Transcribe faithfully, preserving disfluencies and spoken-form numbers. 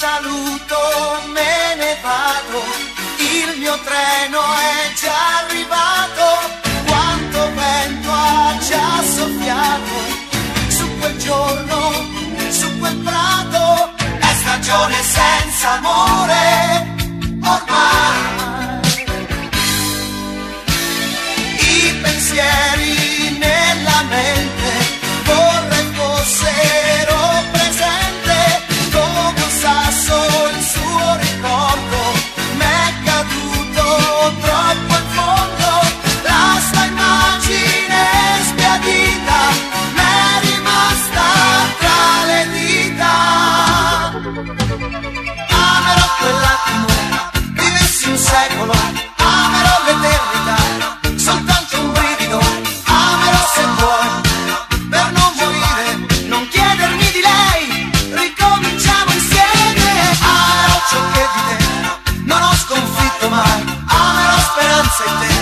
saluto, me ne vado, il mio treno è già arrivato. Quanto vento ha già soffiato su quel giorno, su quel prato. È stagione senza amore ormai. I pensieri nella mente vorrei fossero presente, come un sasso il suo ricordo m'è caduto troppo in fondo. La sua immagine sbiadita m'è rimasta tra le dita. Amerò quell'attimo, vivessi un secolo, amerò l'eternità, soltanto un brivido, amerò se vuoi, per non morire, non chiedermi di lei, ricominciamo insieme. Amerò ciò che di te non ho sconfitto mai, amerò speranza in te.